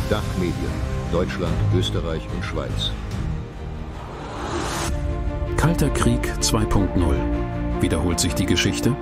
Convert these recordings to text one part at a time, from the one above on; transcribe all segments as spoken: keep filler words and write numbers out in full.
Dachmedien, Deutschland, Österreich und Schweiz. Kalter Krieg zwei Punkt null. Wiederholt sich die Geschichte?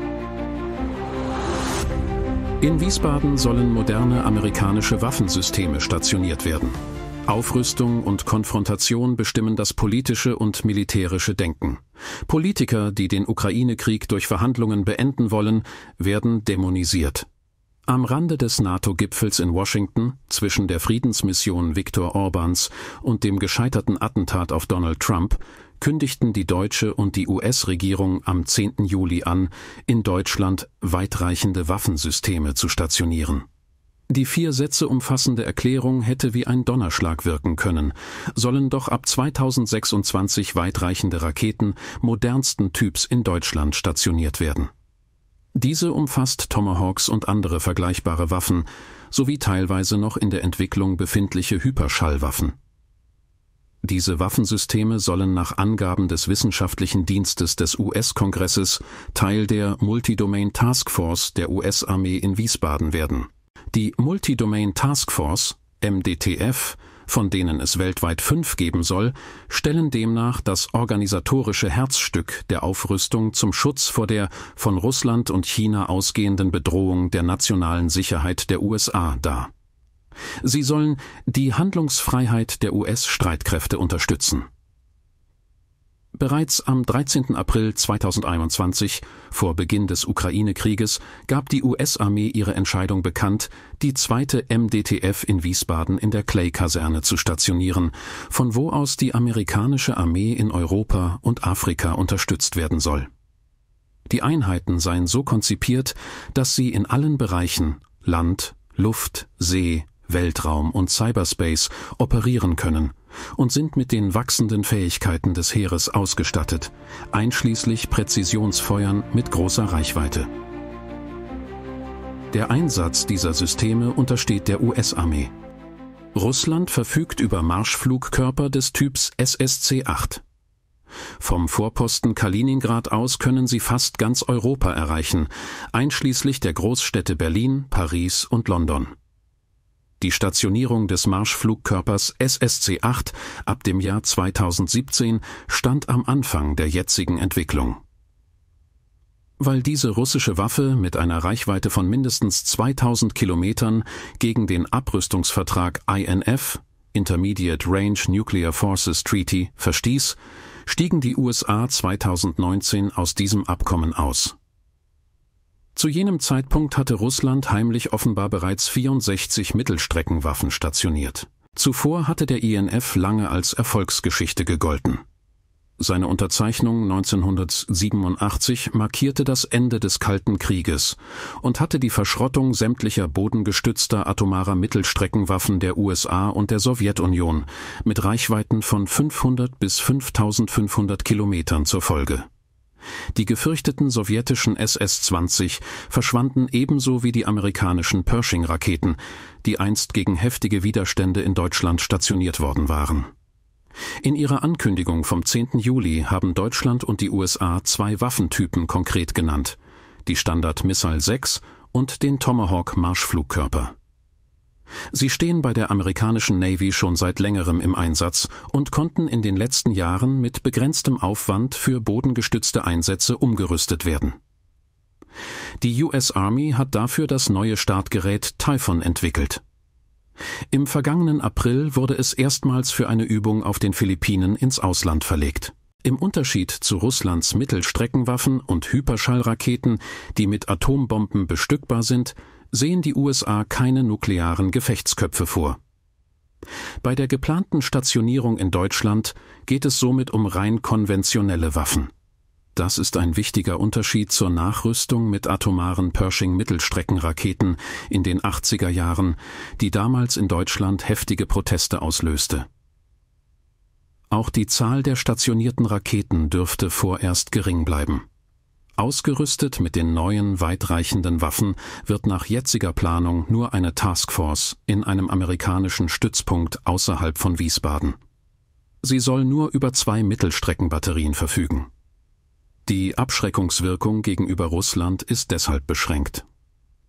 In Wiesbaden sollen moderne amerikanische Waffensysteme stationiert werden. Aufrüstung und Konfrontation bestimmen das politische und militärische Denken. Politiker, die den Ukraine-Krieg durch Verhandlungen beenden wollen, werden dämonisiert. Am Rande des NATO-Gipfels in Washington, zwischen der Friedensmission Viktor Orbáns und dem gescheiterten Attentat auf Donald Trump, kündigten die deutsche und die U S-Regierung am zehnten Juli an, in Deutschland weitreichende Waffensysteme zu stationieren. Die vier Sätze umfassende Erklärung hätte wie ein Donnerschlag wirken können, sollen doch ab zweitausendsechsundzwanzig weitreichende Raketen modernsten Typs in Deutschland stationiert werden. Diese umfasst Tomahawks und andere vergleichbare Waffen, sowie teilweise noch in der Entwicklung befindliche Hyperschallwaffen. Diese Waffensysteme sollen nach Angaben des Wissenschaftlichen Dienstes des U S-Kongresses Teil der Multi-Domain Task Force der U S-Armee in Wiesbaden werden. Die Multi-Domain Task Force, M D T F, von denen es weltweit fünf geben soll, stellen demnach das organisatorische Herzstück der Aufrüstung zum Schutz vor der von Russland und China ausgehenden Bedrohung der nationalen Sicherheit der U S A dar. Sie sollen die Handlungsfreiheit der U S-Streitkräfte unterstützen. Bereits am dreizehnten April zweitausendeinundzwanzig, vor Beginn des Ukraine-Krieges, gab die U S-Armee ihre Entscheidung bekannt, die zweite M D T F in Wiesbaden in der Clay-Kaserne zu stationieren, von wo aus die amerikanische Armee in Europa und Afrika unterstützt werden soll. Die Einheiten seien so konzipiert, dass sie in allen Bereichen Land, Luft, See, Weltraum und Cyberspace operieren können und sind mit den wachsenden Fähigkeiten des Heeres ausgestattet, einschließlich Präzisionsfeuern mit großer Reichweite. Der Einsatz dieser Systeme untersteht der U S-Armee. Russland verfügt über Marschflugkörper des Typs S S C acht. Vom Vorposten Kaliningrad aus können sie fast ganz Europa erreichen, einschließlich der Großstädte Berlin, Paris und London. Die Stationierung des Marschflugkörpers S S C acht ab dem Jahr zweitausendsiebzehn stand am Anfang der jetzigen Entwicklung. Weil diese russische Waffe mit einer Reichweite von mindestens zweitausend Kilometern gegen den Abrüstungsvertrag I N F, Intermediate Range Nuclear Forces Treaty, verstieß, stiegen die U S A zweitausendneunzehn aus diesem Abkommen aus. Zu jenem Zeitpunkt hatte Russland heimlich offenbar bereits vierundsechzig Mittelstreckenwaffen stationiert. Zuvor hatte der I N F lange als Erfolgsgeschichte gegolten. Seine Unterzeichnung neunzehnhundertsiebenundachtzig markierte das Ende des Kalten Krieges und hatte die Verschrottung sämtlicher bodengestützter atomarer Mittelstreckenwaffen der U S A und der Sowjetunion mit Reichweiten von fünfhundert bis fünftausendfünfhundert Kilometern zur Folge. Die gefürchteten sowjetischen S S zwanzig verschwanden ebenso wie die amerikanischen Pershing-Raketen, die einst gegen heftige Widerstände in Deutschland stationiert worden waren. In ihrer Ankündigung vom zehnten Juli haben Deutschland und die U S A zwei Waffentypen konkret genannt, die Standard Missile sechs und den Tomahawk Marschflugkörper. Sie stehen bei der amerikanischen Navy schon seit längerem im Einsatz und konnten in den letzten Jahren mit begrenztem Aufwand für bodengestützte Einsätze umgerüstet werden. Die U S Army hat dafür das neue Startgerät Typhoon entwickelt. Im vergangenen April wurde es erstmals für eine Übung auf den Philippinen ins Ausland verlegt. Im Unterschied zu Russlands Mittelstreckenwaffen und Hyperschallraketen, die mit Atombomben bestückbar sind, sehen die U S A keine nuklearen Gefechtsköpfe vor. Bei der geplanten Stationierung in Deutschland geht es somit um rein konventionelle Waffen. Das ist ein wichtiger Unterschied zur Nachrüstung mit atomaren Pershing-Mittelstreckenraketen in den achtziger Jahren, die damals in Deutschland heftige Proteste auslöste. Auch die Zahl der stationierten Raketen dürfte vorerst gering bleiben. Ausgerüstet mit den neuen, weitreichenden Waffen wird nach jetziger Planung nur eine Taskforce in einem amerikanischen Stützpunkt außerhalb von Wiesbaden. Sie soll nur über zwei Mittelstreckenbatterien verfügen. Die Abschreckungswirkung gegenüber Russland ist deshalb beschränkt.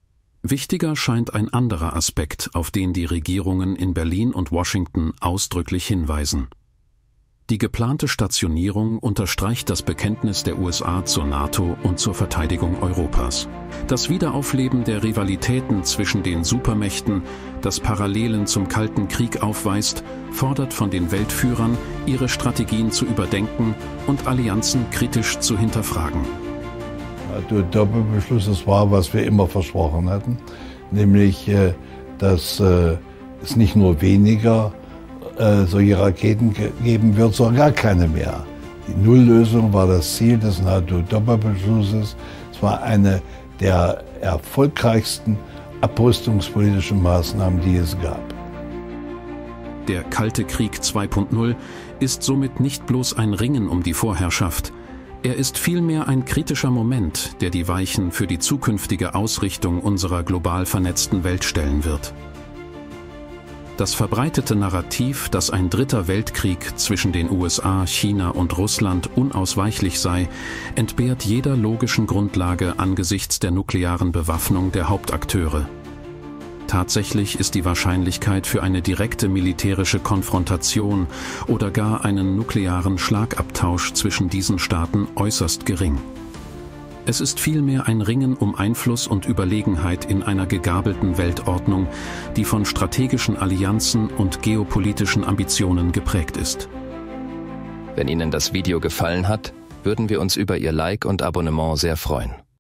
Wichtiger scheint ein anderer Aspekt, auf den die Regierungen in Berlin und Washington ausdrücklich hinweisen. Die geplante Stationierung unterstreicht das Bekenntnis der U S A zur NATO und zur Verteidigung Europas. Das Wiederaufleben der Rivalitäten zwischen den Supermächten, das Parallelen zum Kalten Krieg aufweist, fordert von den Weltführern, ihre Strategien zu überdenken und Allianzen kritisch zu hinterfragen. Der Doppelbeschluss, das war, was wir immer versprochen hatten, nämlich, dass es nicht nur weniger solche Raketen geben wird, sondern gar keine mehr. Die Nulllösung war das Ziel des NATO-Doppelbeschlusses. Es war eine der erfolgreichsten abrüstungspolitischen Maßnahmen, die es gab. Der Kalte Krieg zwei Punkt null ist somit nicht bloß ein Ringen um die Vorherrschaft. Er ist vielmehr ein kritischer Moment, der die Weichen für die zukünftige Ausrichtung unserer global vernetzten Welt stellen wird. Das verbreitete Narrativ, dass ein dritter Weltkrieg zwischen den U S A, China und Russland unausweichlich sei, entbehrt jeder logischen Grundlage angesichts der nuklearen Bewaffnung der Hauptakteure. Tatsächlich ist die Wahrscheinlichkeit für eine direkte militärische Konfrontation oder gar einen nuklearen Schlagabtausch zwischen diesen Staaten äußerst gering. Es ist vielmehr ein Ringen um Einfluss und Überlegenheit in einer gegabelten Weltordnung, die von strategischen Allianzen und geopolitischen Ambitionen geprägt ist. Wenn Ihnen das Video gefallen hat, würden wir uns über Ihr Like und Abonnement sehr freuen.